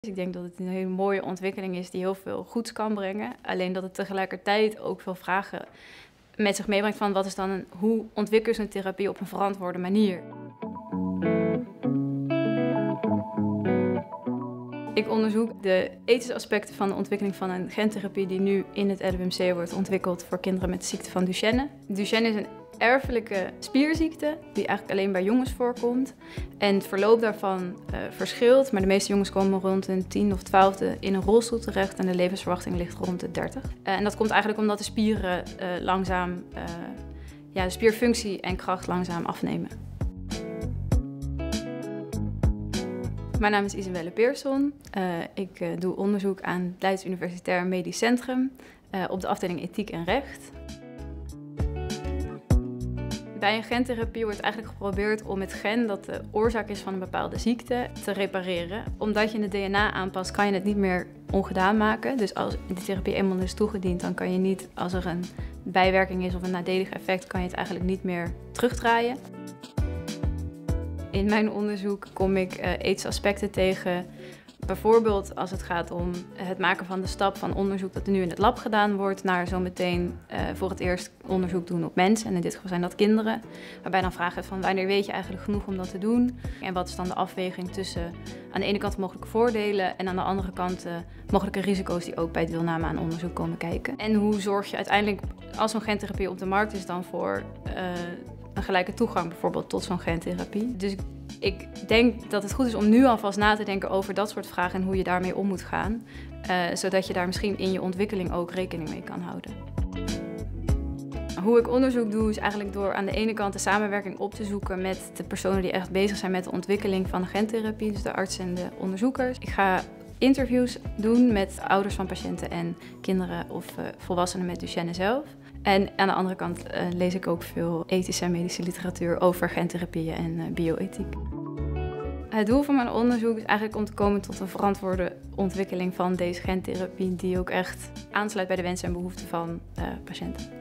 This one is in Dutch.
Ik denk dat het een hele mooie ontwikkeling is die heel veel goeds kan brengen. Alleen dat het tegelijkertijd ook veel vragen met zich meebrengt van hoe ontwikkel je een therapie op een verantwoorde manier. Ik onderzoek de ethische aspecten van de ontwikkeling van een gentherapie die nu in het LUMC wordt ontwikkeld voor kinderen met de ziekte van Duchenne. Duchenne is een erfelijke spierziekte die eigenlijk alleen bij jongens voorkomt. En het verloop daarvan verschilt, maar de meeste jongens komen rond hun 10e of 12e in een rolstoel terecht en de levensverwachting ligt rond de 30. En dat komt eigenlijk omdat de spieren de spierfunctie en kracht langzaam afnemen. Mijn naam is Isabelle Peerson. Ik doe onderzoek aan het Leids Universitair Medisch Centrum op de afdeling Ethiek en Recht. Bij een gentherapie wordt eigenlijk geprobeerd om het gen dat de oorzaak is van een bepaalde ziekte te repareren. Omdat je het DNA aanpast, kan je het niet meer ongedaan maken. Dus als de therapie eenmaal is toegediend, dan kan je niet, als er een bijwerking is of een nadelig effect, kan je het eigenlijk niet meer terugdraaien. In mijn onderzoek kom ik ethische aspecten tegen. Bijvoorbeeld als het gaat om het maken van de stap van onderzoek dat er nu in het lab gedaan wordt, naar zometeen voor het eerst onderzoek doen op mensen. En in dit geval zijn dat kinderen. Waarbij dan vragen van wanneer weet je eigenlijk genoeg om dat te doen? En wat is dan de afweging tussen aan de ene kant mogelijke voordelen en aan de andere kant mogelijke risico's die ook bij deelname aan onderzoek komen kijken. En hoe zorg je uiteindelijk, als zo'n gentherapie op de markt is, dan voor een gelijke toegang bijvoorbeeld tot zo'n gentherapie. Dus ik denk dat het goed is om nu alvast na te denken over dat soort vragen en hoe je daarmee om moet gaan. Zodat je daar misschien in je ontwikkeling ook rekening mee kan houden. Hoe ik onderzoek doe is eigenlijk door aan de ene kant de samenwerking op te zoeken met de personen die echt bezig zijn met de ontwikkeling van de gentherapie, dus de artsen en de onderzoekers. Ik ga interviews doen met ouders van patiënten en kinderen of volwassenen met Duchenne zelf. En aan de andere kant lees ik ook veel ethische en medische literatuur over gentherapieën en bioethiek. Het doel van mijn onderzoek is eigenlijk om te komen tot een verantwoorde ontwikkeling van deze gentherapie die ook echt aansluit bij de wensen en behoeften van patiënten.